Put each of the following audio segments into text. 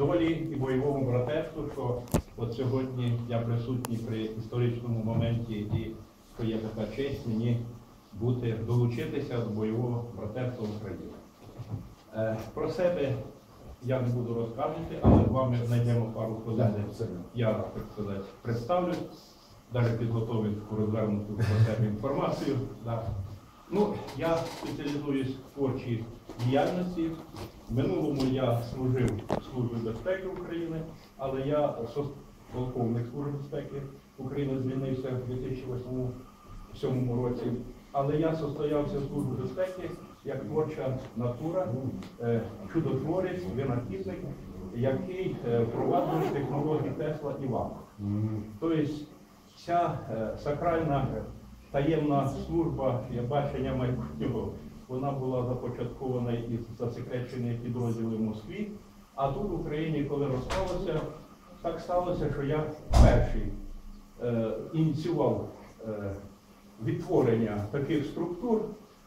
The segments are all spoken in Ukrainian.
долі і бойовому братерству, що от сьогодні я присутній при історичному моменті, і що є така честь мені долучитися до бойового братерства України. Про себе я не буду розказувати, але з вами знайдемо пару хвилин. Я, так сказати, представлю, навіть підготовив розвернуту про себе інформацію. Ну, я спеціалізуюсь в творчій діяльності. В минулому я служив в Службі безпеки України, але я полковник Служби безпеки України, звільнився в 2008 році. Але я состоявся в Службі безпеки як творча натура, чудотворець, винахідник, який впроваджує технології Тесла і Вака. Тобто ця сакральна таємна служба бачення майбутнього, вона була започаткована із засекречених підрозділів в Москві, а тут в Україні, коли розпалося, так сталося, що я перший ініціював відтворення таких структур,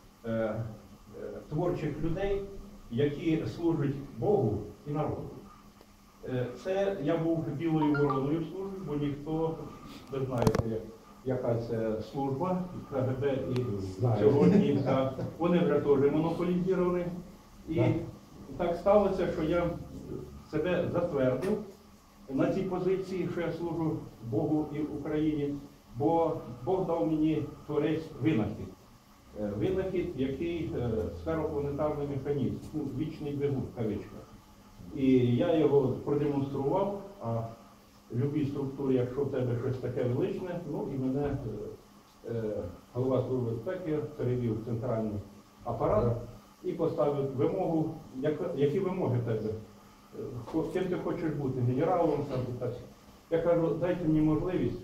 творчих людей, які служать Богу і народу. Це я був білою вороною в службі, бо ніхто, ви знаєте, яка це служба, КГБ і сьогодні, вони вже теж монополізовані. І так сталося, що я себе затвердив на цій позиції, що я служу Богу і Україні, бо Бог дав мені творець винахід. Винахід, який сферопланетарний механізм, вічний двигун, в кавичках. І я його продемонстрував, а в будь-якій структурі, якщо в тебе щось таке величне, ну і мене голова Служби безпеки перевів в центральний апарат і поставив вимогу, які вимоги в тебе, ким ти хочеш бути, генералом, так. Я кажу, дайте мені можливість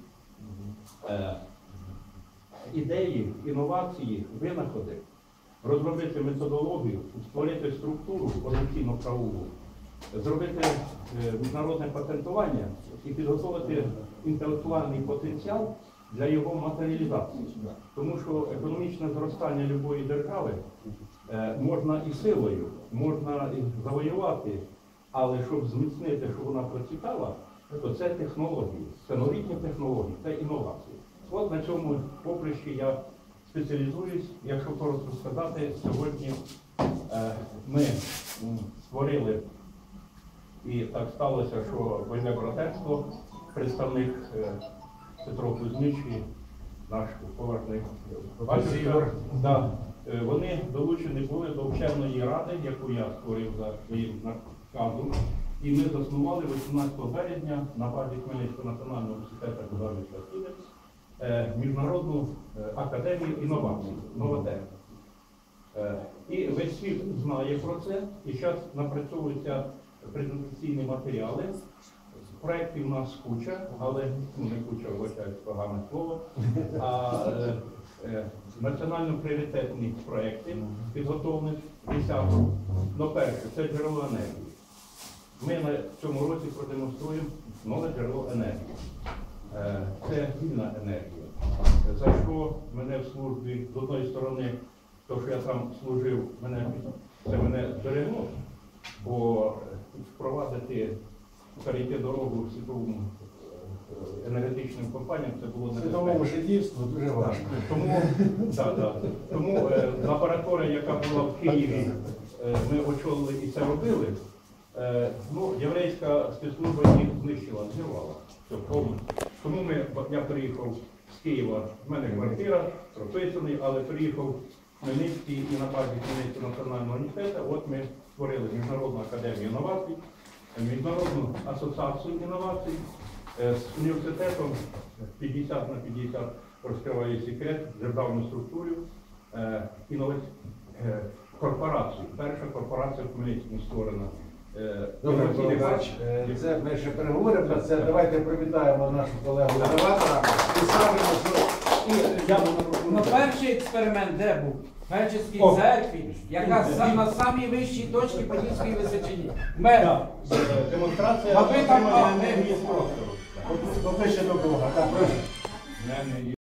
ідеї, інновації, винаходи, розробити методологію, створити структуру організаційно-правову, зробити міжнародне патентування і підготувати інтелектуальний потенціал для його матеріалізації. Тому що економічне зростання будь-якої держави можна і силою, можна і завоювати, але щоб зміцнити, щоб вона процвітала, то це технології, це новітні технології, це інновації. От на цьому поприщі я спеціалізуюсь. Якщо коротко сказати, сьогодні ми створили, і так сталося, що бойове братерство, представник Петро Кузьмич, наш поважний батюшка, вони долучені були до вченої ради, яку я створив за своїм наказом. І ми заснували 18 березня на базі Хмельницького національного університету державних освіти Міжнародну академію інновацій, Новотек. І весь світ знає про це, і зараз напрацьовуються презентаційні матеріали. Проєктів у нас куча, але не куча, вважаю, погане слово, а національно-пріоритетні проєкти підготовлені десяток. Ну, перше, це джерело енергії. Ми на цьому році продемонструємо нове джерело енергії. Це вільна енергія. За що мене в службі, з одної сторони, то, що я там служив, це мене зберегло, бо впровадити, перейти дорогу світовому енергетичним компаніям, це було небезпечно. Світовому жидівству дуже важко. Тому лабораторія, яка була в Києві, ми очолили і це робили. Єврейська спецслужба їх знищила, зірвала. Тому я приїхав з Києва, в мене квартира, прописаний, але приїхав в Хмельницький і на базі Хмельницького національного університету. От ми створили Міжнародну академію інновацій, Міжнародну асоціацію інновацій з університетом 50 на 50 розкриває секрет, державну структуру, корпорацію. Перша корпорація в Хмельницькому створена. Добре, це ми ще переговоримо про це. Давайте привітаємо нашу колегу інноватора і скажемо, що перший експеримент де був? В Греческій церкві, яка на самій вищій точці Подільської Височині. Демонстрація енергії з простору. Попише до Бога.